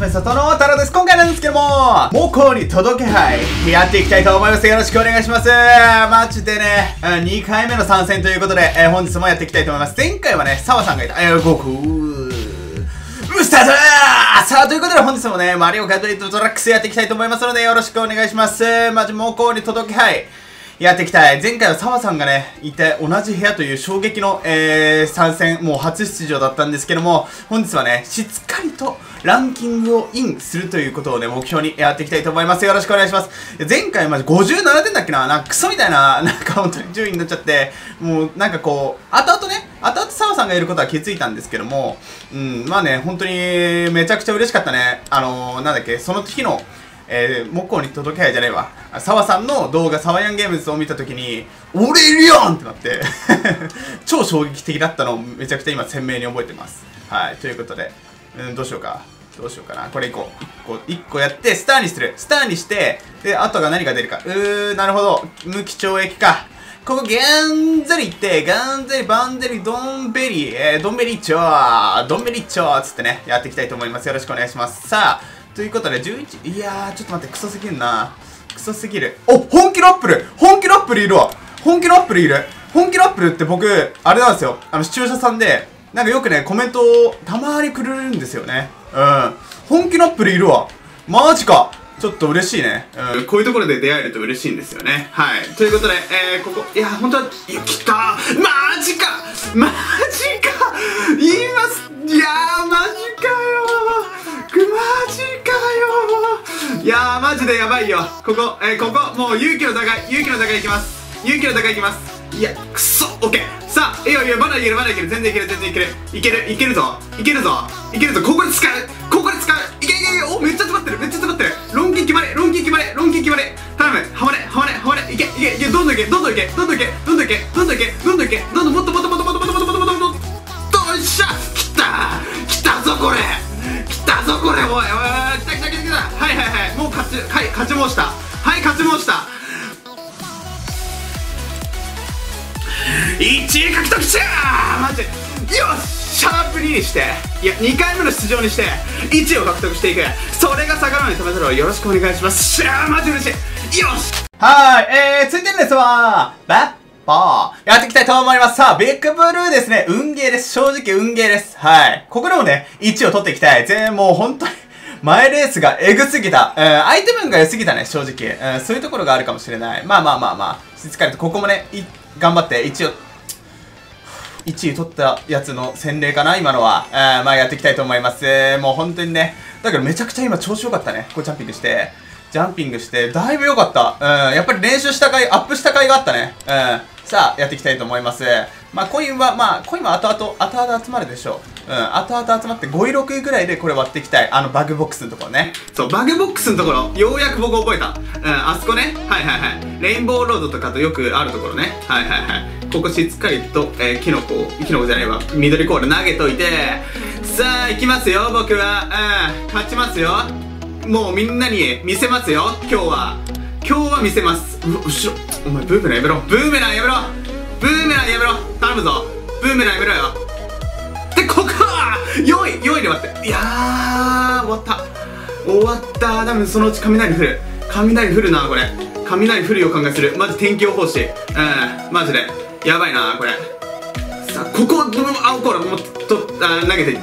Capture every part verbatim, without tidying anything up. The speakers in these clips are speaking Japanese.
めさとの太郎です。今回なんですけども、猛攻に届けはいやっていきたいと思います。よろしくお願いします。マジでね、にかいめの参戦ということで、えー、本日もやっていきたいと思います。前回はね、澤さんがいた。えー、ゴーゴースタートーさあ、ということで本日もね、マリオカートエイトトラックスやっていきたいと思いますので、よろしくお願いします。マジ猛攻に届けはいやっていきたい。前回は澤さんがね、いて同じ部屋という衝撃の、えー、参戦、もう初出場だったんですけども、本日はね、しっかりとランキングをインするということをね、目標にやっていきたいと思います。よろしくお願いします。前回マジごじゅうななてんだっけな、なんかクソみたいな、なんか本当に順位になっちゃって、もうなんかこう、後々ね、後々澤さんがいることは気づいたんですけども、うん、まあね、本当にめちゃくちゃ嬉しかったね。あのー、なんだっけ、その日の、えー、猛攻に届けはいじゃねえわ。澤さんの動画、サワヤンゲームズを見たときに、俺いるやんってなって、超衝撃的だったのをめちゃくちゃ今鮮明に覚えてます。はい、ということで、うん、どうしようか。どうしようかな。これいこう。いっこ、いっこやって、スターにする。スターにして、で、あとが何が出るか。うー、なるほど。無期懲役か。ここ、ガンザリ行って、ガンザリ、バンザリ、ドンベリ、えー、ドンベリッチョー、ドンベリッチョーつってね、やっていきたいと思います。よろしくお願いします。さあ、ということで、じゅういち、いやー、ちょっと待って、クソすぎるな。クソすぎる。お、本気のアップル本気のアップルいるわ本気のアップルいる本気のアップルって僕、あれなんですよ。あの、視聴者さんで、なんかよくね、コメントをたまにくれるんですよね。うん。本気のアップルいるわ。マジか。ちょっと嬉しいね。うん。こういうところで出会えると嬉しいんですよね。はい。ということで、えー、ここ、いや、本当は、いや、来たマジかマジか言いますいやー、マジかよマジかよいやー、マジでやばいよ。ここ、えー、ここ、もう勇気の高い、勇気の高いいきます。勇気の高いいきます。いや、くそオッケーさあ、いいよいいよ、まだいける、まだいける、全然いける、全然いける。いける、いけるぞ、いけるぞ、いけるぞ、ここで使うここで使ういけいけいけお、めっちゃ詰まってる、めっちゃ詰まってるロンキン決まれ、ロンキン決まれ、ロンキン決まれ頼む、はまれ、はまれ、はまれいけいけいけ、どんどんいけ、どんどんいけ、どんどんいけ、どんどんいけ、どんどんいけ、どんどんいけ、どんどんもっともっともっともっともっともっともっともっともっとよっしゃ来た来たぞこれ来たぞこれおいおいおい来た来た来た来たはいはいはいもう勝ちはい勝ち申したはい勝ち申したいちい獲得しゃーマジよっシャープににしていやにかいめの出場にしていちいを獲得していくそれが逆らうに止めたらよろしくお願いしますしゃーマジ嬉しいよしはーいえーついてるんですわーバッバーやっていきたいと思います。さあ、ビッグブルーですね。運ゲーです。正直運ゲーです。はい。ここでもね、いちを取っていきたい。全もう本当に、前レースがエグすぎた。うん、アイテムが良すぎたね、正直。うん、そういうところがあるかもしれない。まあまあまあまあ、しっかりとここもね、い頑張っていちを、いちい取ったやつの洗礼かな、今のは。うん、まあやっていきたいと思います。もう本当にね、だからめちゃくちゃ今調子良かったね。こうジャンピングして。ジャンピングして、だいぶ良かった。うん、やっぱり練習した回、アップした回があったね。うん。さあ、やっていきたいと思います。まあ、コインは、まあ、コインは後々、後々集まるでしょう。うん、後々集まってごい、ろくいぐらいでこれ割っていきたい。あの、バグボックスのところね。そう、バグボックスのところ、ようやく僕覚えた。うん、あそこね。はいはいはい。レインボーロードとかとよくあるところね。はいはいはい。ここしっかりと、えー、キノコ、キノコじゃないわ。緑コール投げといて、さあ、行きますよ、僕は。うん、勝ちますよ。もうみんなに見せますよ、今日は。今日は見せます。うわ、後ろ。お前、ブーメランやめろ。ブーメランやめろ。ブーメランやめろ。頼むぞ。ブーメランやめろよ。で、ここはよんい、よんいで終わって。いやー、終わった。終わった。多分そのうち雷降る。雷降るな、これ。雷降る予感がする。マジ天気予報士。うん、マジで。やばいな、これ。さあ、ここ、青コーラもっとあ投げていって、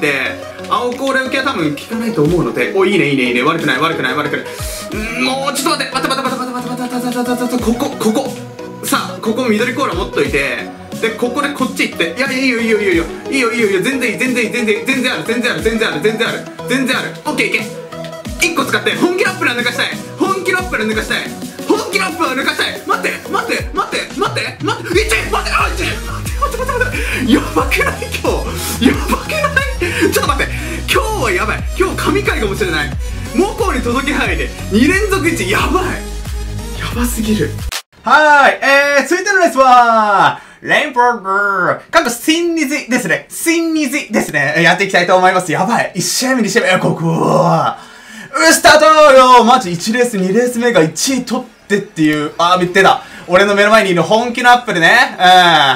青コーラ受けは多分効かないと思うので、お、いいね、いいね、いいね。悪くない、悪くない、悪くない。んもう、ちょっと待って、待って待って待って待って待って待って待って待って、ここ、ここ。さあ、ここ緑コーラ持っといて、で、ここでこっち行って、いやいや、いいよ、いいよ、いいよ、いいよ、いいよ、いいよ、全然いい、全然いい、全然いい、全然ある、全然ある、全然ある、全然ある、全然ある。オッケー、いけ。いっこ使って、本気ラップラー抜かしたい。本気ラップラー抜かしたい。本気ラップラー抜かしたい。待って、待って、待って、待って、待って、いって、待って、あ、いって、待って、待って、待って、待って、やばくない今日。やばくないちょっと待って、今日はやばい。今日神回かもしれない。猛攻に届けはいで、にれんぞくいち、やばい。やばすぎる。はーい、えー、続いてのレースは、レインボーブー、かっこシンニジですね。シンニジですね。やっていきたいと思います。やばい。いち試合目、に試合目、ここうスタートよマジいちレース、にレース目がいちい取ってっていう、あー、見てた。俺の目の前にいる本気のアップルね。うん。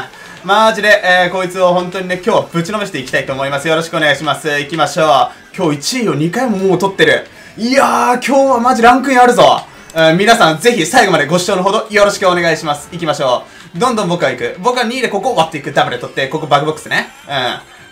マジで、えー、こいつを本当にね、今日ぶちのめしていきたいと思います。よろしくお願いします。行きましょう。今日いちいをにかいももう取ってる。いやー、今日はマジランクインあるぞ。えー、皆さんぜひ最後までご視聴のほどよろしくお願いします。行きましょう。どんどん僕は行く。僕はにいでここを割っていく。ダブル取って、ここバグボックスね。うん。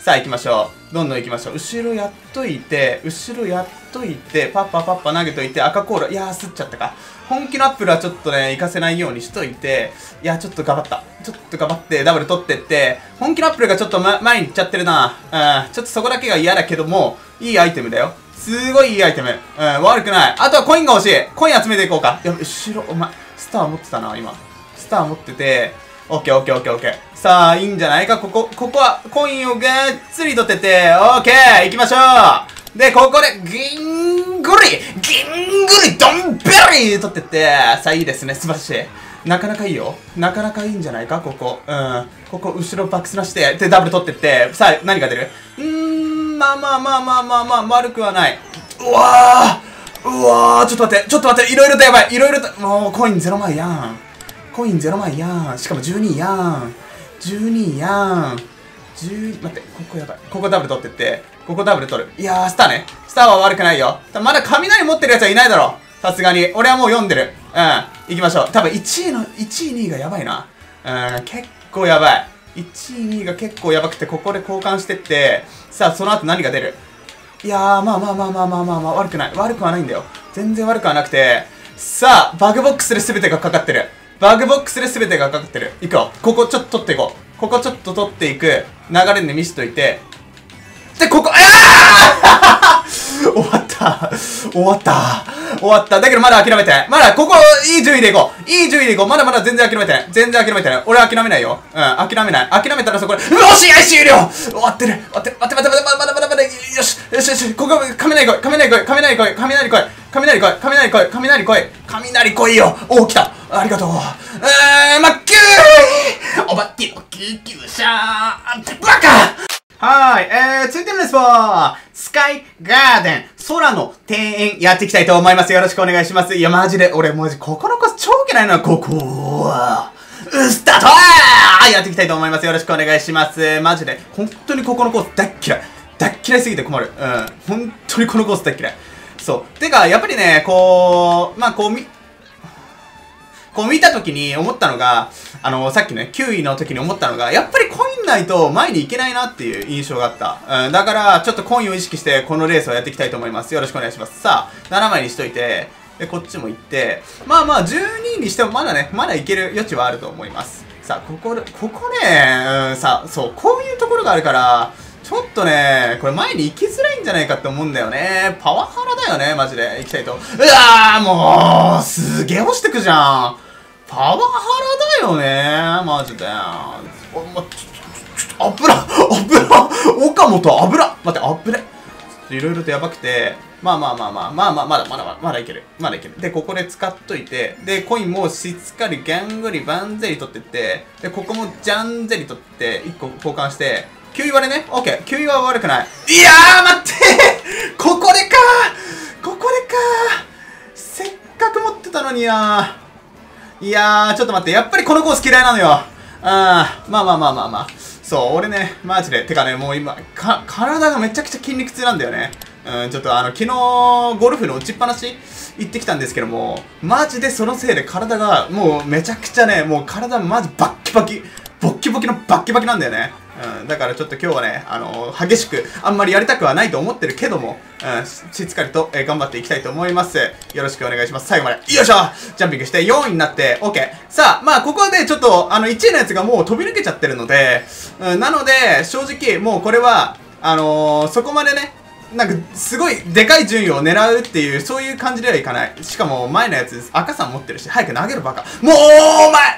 さあ行きましょう。どんどん行きましょう。後ろやっといて、後ろやっといて、パッパパッパ投げといて、赤コーラ。いやー、吸っちゃったか。本気のアップルはちょっとね、行かせないようにしといて、いや、ちょっと頑張った。ちょっと頑張って、ダブル取ってって、本気のアップルがちょっと、ま、前に行っちゃってるな。うん。ちょっとそこだけが嫌だけども、いいアイテムだよ。すごいいいアイテム。うん、悪くない。あとはコインが欲しい。コイン集めていこうか。やば、後ろ、お前、スター持ってたな、今。スター持ってて、オッケーオッケーオッケーオッケー。さあ、いいんじゃないか。ここ、ここは、コインをがっつり取ってて、オッケー行きましょう。で、ここで、ギングリギングリドンベリー取ってって、さあ、いいですね。素晴らしい。なかなかいいよ。なかなかいいんじゃないか、ここ。うん。ここ、後ろバックスなして、で、ダブル取ってって、さあ、何が出る？うーん、まあまあまあまあまあまあ、悪くはない。うわーうわーちょっと待って、ちょっと待って、いろいろとやばい。いろいろと、もう、コインゼロまいやん。コインゼロまいやん。しかもじゅうにいやん。じゅうにいやん。じゅう、待って、ここやばい。ここダブル取ってって、ここダブル取る。いやー、スターね。スターは悪くないよ。まだ雷持ってるやつはいないだろ。さすがに。俺はもう読んでる。うん。行きましょう。多分いちいの、いちい、にいがやばいな。うん、結構やばい。いちい、にいが結構やばくて、ここで交換してって、さあ、その後何が出る？いやー、まあまあまあまあまあまあまあ、悪くない。悪くはないんだよ。全然悪くはなくて、さあ、バグボックスで全てがかかってる。バグボックスで全てがかかってる。いくよ。ここちょっと取っていこう。ここちょっと取っていく。流れで見せといて。で、ここ、あー終わった。終わった。終わった。だけどまだ諦めてない。まだ、ここ、いい順位でいこう。いい順位でいこう。まだまだ全然諦めてない。全然諦めてない。俺は諦めないよ。うん、諦めない。諦めたらそこで、うお試合終了終わってる。終わってる。待って待って待って、まだまだまだ、よし、よしよし、ここ、雷来い。雷来い。雷来い。雷来い。雷来い。雷来い。雷来い。雷来いよ。おー、来た。ありがとう。うーん、まっきゅーお化けの救急車バカはーい、えー、続いてのレスポースカイガーデン空の庭園やっていきたいと思います。よろしくお願いします。いや、マジで、俺、マジ、ここのコス超嫌いなの、ここは。スタートーやっていきたいと思います。よろしくお願いします。マジで、本当にここのコース大っ嫌い。大っ嫌いすぎて困る。うん。本当にこのコース大っ嫌い。そう。てか、やっぱりね、こう、まあ、こう、み、こう見たときに思ったのが、あの、さっきね、きゅういの時に思ったのが、やっぱりコインないと前に行けないなっていう印象があった。うん、だから、ちょっとコインを意識して、このレースをやっていきたいと思います。よろしくお願いします。さあ、ななまいにしといて、で、こっちも行って、まあまあ、じゅうにいにしてもまだね、まだいける余地はあると思います。さあ、ここで、ここね、うん、さあ、そう、こういうところがあるから、ちょっとね、これ前に行きづらいんじゃないかって思うんだよね。パワハラだよね、マジで。行きたいと。うわー、もう、すげえ押してくじゃん。パワハラだよね、マジで。あ、ま、ちょ、ちょ、ちょ、危な、危な、岡本危な。待って、危ね。いろいろとやばくて、まあまあまあまあ、まあまあ、まだまだまだ、まだいける。まだいける。で、ここで使っといて、で、コインもしっかりギャングリ、バンゼリ取ってって、で、ここもジャンゼリ取って、いっこ交換して、きゅうい割れね。オッケー。きゅういは悪くない。いやー、待ってここでかーここでかーせっかく持ってたのにやー。いやー、ちょっと待って。やっぱりこのコース嫌いなのよ。あー、まあまあまあまあまあ。そう、俺ね、マジで。てかね、もう今、か、体がめちゃくちゃ筋肉痛なんだよね。うん、ちょっとあの、昨日、ゴルフの打ちっぱなし行ってきたんですけども、マジでそのせいで体が、もうめちゃくちゃね、もう体マジバッキバキ、ボッキボキのバッキバキなんだよね。うん、だからちょっと今日はね、あのー、激しく、あんまりやりたくはないと思ってるけども、うん、し, しっかりと、えー、頑張っていきたいと思います。よろしくお願いします。最後まで。よいしょジャンピングしてよんいになって、OK。さあ、まあ、ここでちょっと、あの、いちいのやつがもう飛び抜けちゃってるので、うん、なので、正直、もうこれは、あのー、そこまでね、なんか、すごいでかい順位を狙うっていう、そういう感じではいかない。しかも、前のやつ、赤さん持ってるし、早く投げるバカ。もう、お前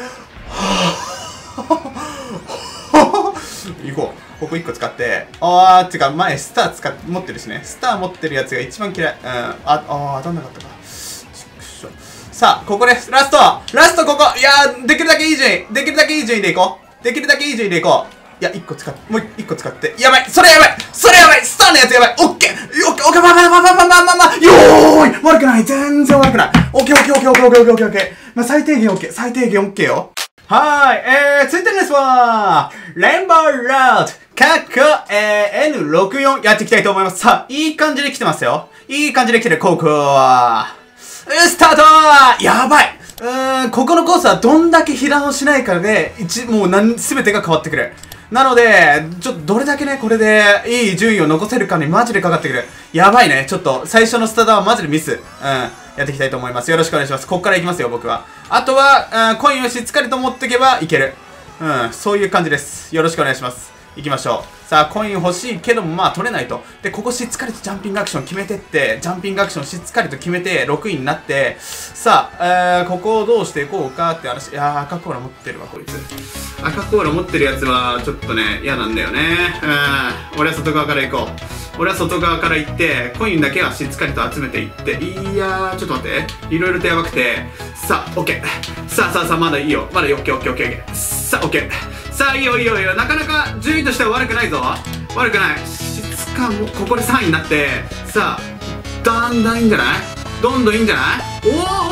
行こう。ここいっこ使って。あー、てか前スター使っ持ってるしね。スター持ってるやつが一番嫌い。うん。あ、あー、当たんなかったか。さあ、ここです。ラストラストここいやー、できるだけいい順位できるだけいい順位でいこうできるだけいい順位でいこういや、いっこ使って、もういっこ使って。やばいそれやばいそれやばいスターのやつやばいオッケーオッケーオッケーまあまあまあまあまあまあまあまあよーい悪くない全然悪くないオッケーオッケーオッケーオッケーオッケーオッケーオッケーまあ最低限オッケー最低限オッケーよはい、えー、ついてるんですわーレインボーロード、かっこ、えー、エヌろくじゅうよん やっていきたいと思います。さあ、いい感じで来てますよ。いい感じで来てる、ここは。スタートやばいうーん、ここのコースはどんだけ被弾をしないかで、一、もうなん、すべてが変わってくる。なので、ちょっとどれだけね、これでいい順位を残せるかにマジでかかってくる。やばいね。ちょっと、最初のスタートはマジでミス。うん。やっていきたいと思います。よろしくお願いします。こっから行きますよ、僕は。あとは、うん、コインをしっかりと持っていけばいける。うん、そういう感じです。よろしくお願いします。行きましょう。さあ、コイン欲しいけども、まあ取れないと。で、ここしっかりとジャンピングアクション決めてって、ジャンピングアクションしっかりと決めて、ろくいになって、さあ、えー、ここをどうしていこうかって話。いやー、赤コーラ持ってるわ、こいつ。赤コーラ持ってるやつは、ちょっとね、嫌なんだよね。うん。俺は外側から行こう。俺は外側から行って、コインだけはしっかりと集めていって、いやー、ちょっと待って。いろいろとやばくて。さあ、オッケー。さあさあさあ、まだいいよ。まだいいよ。オッケーオッケーオッケーオッケー。さあ、オッケー。さあ、いいよいいよいいよ。なかなか順位としては悪くないぞ。悪くない。質感も、ここでさんいになって、さあ、だんだんいいんじゃない？どんどんいいんじゃない？お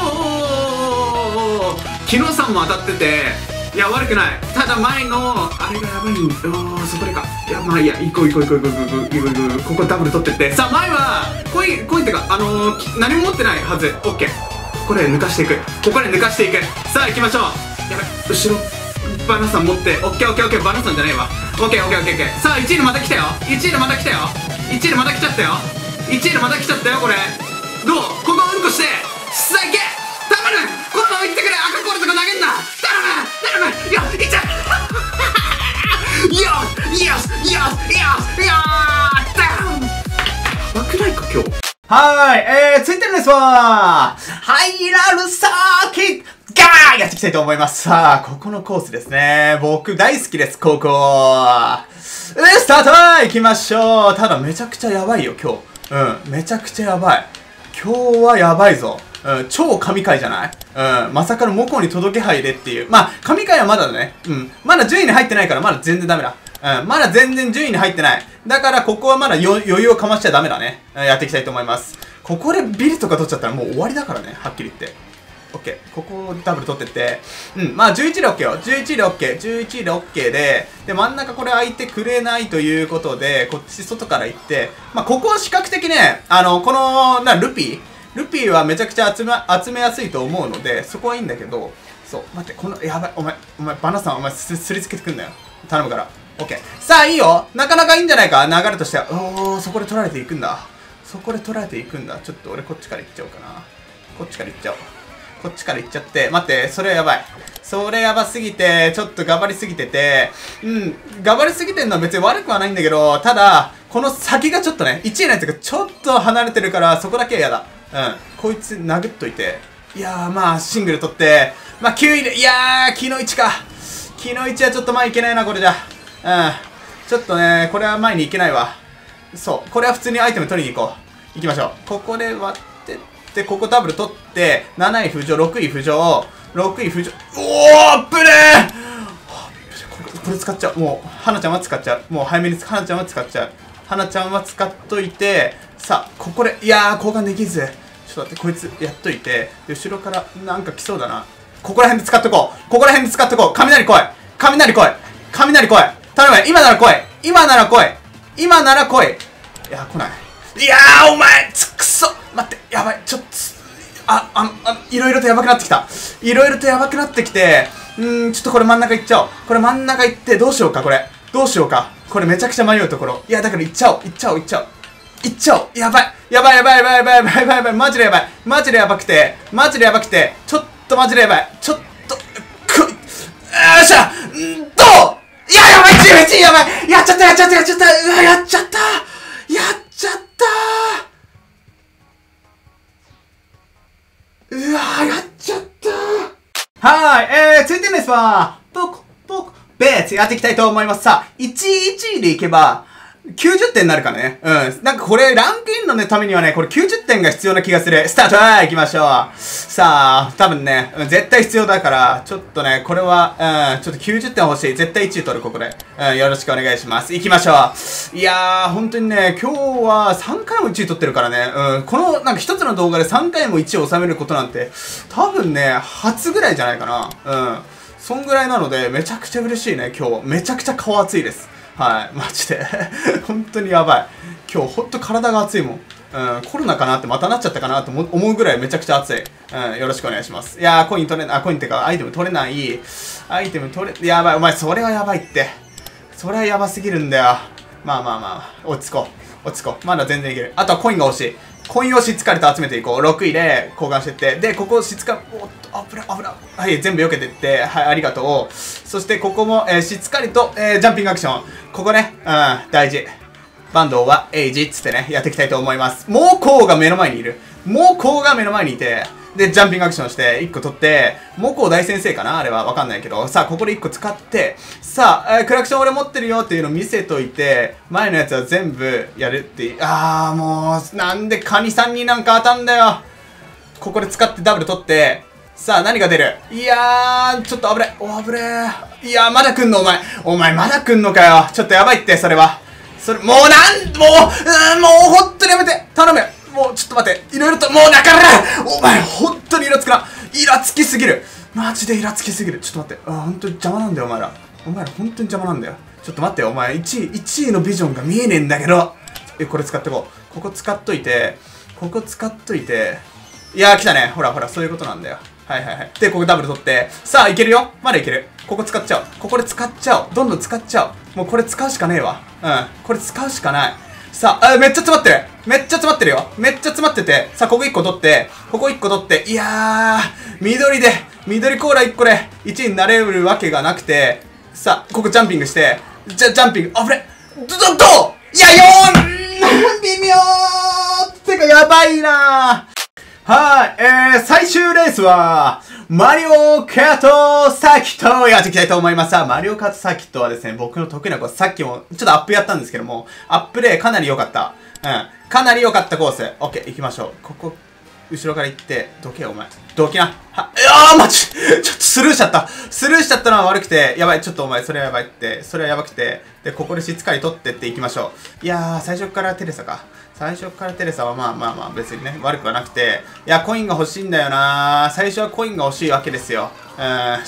ー昨日さんも当たってて、いや、悪くない。ただ前の、あれがやばいんだ。おー、そこでか。いや、まあいいや、行こう行こう行こう行こう行こう行こう行こう。ここダブル取ってって。さあ、前は、コイン、コインってか、あのー、何も持ってないはず。オッケー。ここで抜かしていく。ここで抜かしていく。さあ、行きましょう。やばい、後ろ。バナさん持って、オッケーオッケーオッケー、バナさんじゃねえわ。オッケーオッケーオッケーオッケー。さあ、いちいでまた来たよ。いちいでまた来たよ。いちいでまた来ちゃったよ。いちいでまた来ちゃったよ、これ。どう？ここうんこして。さあ、いけ！頼む！このまま行ってくれ！赤コールとか投げんな！頼む！頼む！よっ！いっちゃう！よっ！よし！よし！よし！よー！ダウン！やばくないか、今日。はーい、えー、ついてるんですわーハイラルサーキットガーやっていきたいと思います。さあ、ここのコースですね。僕大好きです、ここ。スタート行きましょう。ただめちゃくちゃやばいよ、今日。うん、めちゃくちゃやばい。今日はやばいぞ。うん、超神回じゃない？うん、まさかのモコに届け杯でっていう。まあ、神回はまだね。うん、まだ順位に入ってないから、まだ全然ダメだ。うん、まだ全然順位に入ってない。だから、ここはまだ余裕をかましちゃダメだね。うん、やっていきたいと思います。ここでビリとか取っちゃったらもう終わりだからね、はっきり言って。オッケー。ここをダブル取ってって。うん。まあ、じゅういちで OK よ。じゅういちで OK。じゅういちで OK で、で、真ん中これ空いてくれないということで、こっち外から行って、まあ、ここは比較的ね、あの、この、な、ルピールピーはめちゃくちゃ集め、集めやすいと思うので、そこはいいんだけど、そう、待って、この、やばい、お前、お前、バナさん、お前す、すりつけてくんなよ。頼むから。オッケー。さあ、いいよ。なかなかいいんじゃないか、流れとしては。おー、そこで取られていくんだ。そこで取られていくんだ。ちょっと俺こっちから行っちゃおうかな。こっちから行っちゃおう。こっちから行っちゃって、待って、それやばい。それやばすぎて、ちょっと頑張りすぎてて、うん、頑張りすぎてんのは別に悪くはないんだけど、ただ、この先がちょっとね、いちいのやつがちょっと離れてるから、そこだけは嫌だ。うん、こいつ殴っといて。いやー、まあ、シングル取って、まあ、きゅういで、いやー、木の位置か。木の位置はちょっと前いけないな、これじゃ。うん、ちょっとね、これは前に行けないわ。そう、これは普通にアイテム取りに行こう。行きましょう。ここで割ってって、ここダブル取って、なない浮上、ろくい浮上、ろくい浮上、おー、ぶれーこれ使っちゃう。もう、花ちゃんは使っちゃう。もう早めに、花ちゃんは使っちゃう。花ちゃんは使っといて、さあ、ここで、いやー、交換できず。ちょっと待って、こいつやっといて、後ろからなんか来そうだな。ここら辺で使っとこう。ここら辺で使っとこう。雷来い。雷来い。雷来い。頼む。今なら来い。今なら来い。今なら来い。いやー、来ない。いやー、お前つくそ待って、やばい。ちょっと、あ、あ、あ、いろいろとやばくなってきた。いろいろとやばくなってきて、うーん、ちょっとこれ真ん中行っちゃおう。これ真ん中行って、どうしようか、これ。どうしようか。これめちゃくちゃ迷うところ。いや、だから行っちゃおう。行っちゃおう、行っちゃおう。行っちゃおう。やばい。やばいやばいやばいやばいやばいやばいやばい。マジでやばい。マジでやばくて。マジでやばくて。ちょっとマジでやばい。ちょっと、く、よっしゃんどういや、やばい !じゅういち やばいやっちゃったやっちゃったやっちゃったうわ、やっちゃったやっちゃったうわー、やっちゃったはーい、えー、ついてるんですわポコポコベーツやっていきたいと思います。さあ、いちいちいでいけば、きゅうじゅってんになるからね。うん。なんかこれ、ランクインのね、ためにはね、これきゅうじゅってんが必要な気がする。スタートー行きましょう。さあ、多分ね、うん、絶対必要だから、ちょっとね、これは、うん、ちょっときゅうじゅってん欲しい。絶対いちい取る、ここで。うん、よろしくお願いします。行きましょう。いやー、本当にね、今日はさんかいもいちい取ってるからね。うん、この、なんか一つの動画でさんかいもいちいを収めることなんて、多分ね、初ぐらいじゃないかな。うん。 そんぐらいなので、めちゃくちゃ嬉しいね、今日。めちゃくちゃ顔熱いです。はい、マジで。本当にやばい。今日ほんと体が熱いもん。うん、コロナかなってまたなっちゃったかなと思うぐらいめちゃくちゃ熱い。うん、よろしくお願いします。いやー、コイン取れない、あ、コインってか、アイテム取れない。アイテム取れ、やばい、お前、それはやばいって。それはやばすぎるんだよ。まあまあまあ、落ち着こう。落ち着こう。まだ全然いける。あとはコインが欲しい。コインをしっかりと集めていこう。ろくいで交換してって。で、ここしつか、おっと、危ない、危ない。はい、全部避けてって。はい、ありがとう。そして、ここも、えー、しっかりと、えー、ジャンピングアクション。ここね、うん、大事。バンドはエイジっつってね、やっていきたいと思います。もうこうが目の前にいる。もうこうが目の前にいて、で、ジャンピングアクションしていっこ取って、もこう大先生かなあれはわかんないけど、さあ、ここでいっこ使って、さあ、えー、クラクション俺持ってるよっていうのを見せといて、前のやつは全部やるっていう。あー、もう、なんでカニさんになんか当たんだよ。ここで使ってダブル取って、さあ、何が出る？いやー、ちょっと危ない。お、危ねー。いやー、まだ来んのお前。お前まだ来んのかよ。ちょっとやばいって、それは。それ、もうなん、もう、うーん、もうほんとにやめて。頼む。もう、ちょっと待って。いろいろと、もうだからお前、ほんとにイラつくな。イラつきすぎる。マジでイラつきすぎる。ちょっと待って。あ、ほんとに邪魔なんだよ、お前ら。お前らほんとに邪魔なんだよ。ちょっと待ってよ、お前。いちい、いちいのビジョンが見えねえんだけど。え、これ使ってこう。ここ使っといて、ここ使っといて。いやー、来たね。ほらほら、そういうことなんだよ。はいはいはい。で、ここダブル取って。さあ、いけるよ。まだいける。ここ使っちゃおう。ここで使っちゃおう。どんどん使っちゃおう。もうこれ使うしかねえわ。うん。これ使うしかない。さあ、あ、めっちゃ詰まってる。めっちゃ詰まってるよ。めっちゃ詰まってて。さあ、ここいっこ取って、ここいっこ取って。いやー、緑で、緑コーラいっこでいちいになれるわけがなくて。さあ、ここジャンピングして、じゃ、ジャンピング。あぶれ。ど、ど、どういや、よーん微妙ーってか、やばいなー。はい、えー、最終レースは、マリオカートサーキットをやっていきたいと思います。さあ、マリオカートサーキットはですね、僕の得意なコース、さっきもちょっとアップやったんですけども、アップでかなり良かった。うん。かなり良かったコース。オッケー、行きましょう。ここ、後ろから行って、どけよ、お前。どけな。は、いやー、マジちょっとスルーしちゃった。スルーしちゃったのは悪くて、やばい、ちょっとお前、それはやばいって、それはやばくて、で、ここでしっかり取ってっていきましょう。いやー、最初からテレサか。最初からテレサはまあまあまあ別にね、悪くはなくて、いや、コインが欲しいんだよな最初はコインが欲しいわけですよ。うん、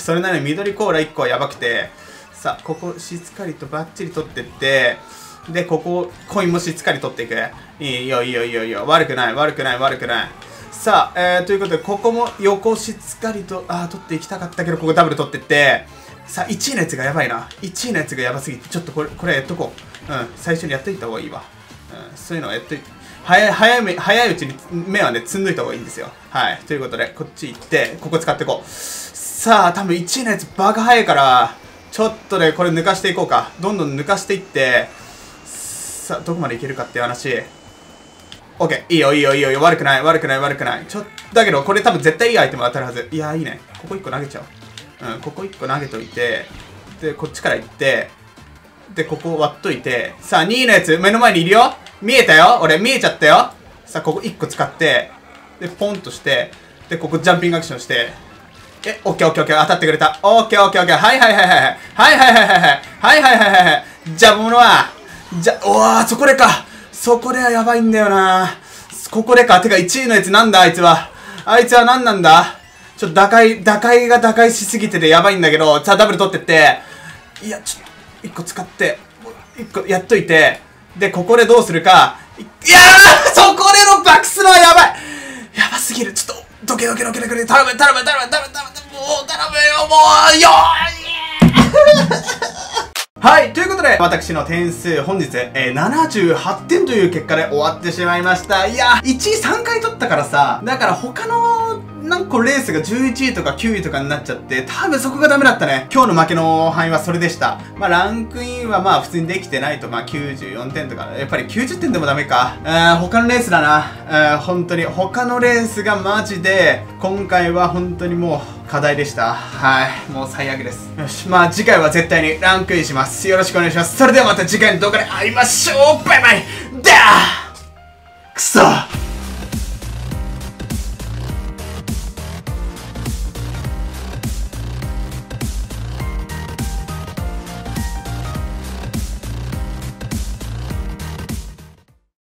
それなのに緑コーラいっこはやばくて、さあ、ここしっかりとバッチリ取ってって、で、ここ、コインもしっかり取っていく。いいよ、いいよ、いいよ、いいよ。悪くない、悪くない、悪くない。さあ、えー、ということで、ここも横しっかりと、あー、取っていきたかったけど、ここダブル取ってって、さあ、いちいのやつがやばいな。いちいのやつがやばすぎて、ちょっとこれ、これやっとこう。うん、最初にやっといた方がいいわ。うん、そういうのをやっといて、早い、早い、早いうちに目はね、積んどいた方がいいんですよ。はい。ということで、こっち行って、ここ使っていこう。さあ、多分いちいのやつバカ早いから、ちょっとね、これ抜かしていこうか。どんどん抜かしていって、さあ、どこまでいけるかっていう話。オッケー。いいよ、いいよ、いいよ。悪くない、悪くない、悪くない。ちょっと、だけど、これ多分絶対いいアイテム当たるはず。いやー、いいね。ここいっこ投げちゃおう。うん、ここいっこ投げといて、で、こっちから行って、で、ここ割っといて、さあ、にいのやつ、目の前にいるよ。見えたよ。俺、見えちゃったよ。さあ、ここいっこ使って、で、ポンとして、で、ここジャンピングアクションして、え、オッケーオッケーオッケー、当たってくれた。オッケーオッケーオッケー、はいはいはいはい。はいはいはいはいはい。はいはいはいはい。じゃあ、ものは、じゃ、おー、そこでか。そこではやばいんだよな。ここでか。てか、いちいのやつなんだ、あいつは。あいつは何なんだ。ちょっと打開、打開が打開しすぎててやばいんだけど、さあ、ダブル取ってって、いや、ちょっと、いっこ使って、いっこやっといて、で、ここでどうするか。いやーそこでのバックスローはやばいやばすぎる。ちょっと、どけどけどけどけ、頼む頼む頼む頼む頼む頼むもう頼むよ、もうよーはい、ということで、私の点数、本日、えー、ななじゅうはってんという結果で終わってしまいました。いや、いちいさんかい取ったからさ、だから他の、なんかレースがじゅういちいとかきゅういとかになっちゃって、多分そこがダメだったね。今日の負けの範囲はそれでした。まあ、ランクインはまあ普通にできてないと、まあきゅうじゅうよんてんとか、やっぱりきゅうじゅってんでもダメか。うん、他のレースだな。うん、本当に。他のレースがマジで、今回は本当にもう課題でした。はい。もう最悪です。よし。まあ次回は絶対にランクインします。よろしくお願いします。それではまた次回の動画で会いましょう。バイバイだーくそ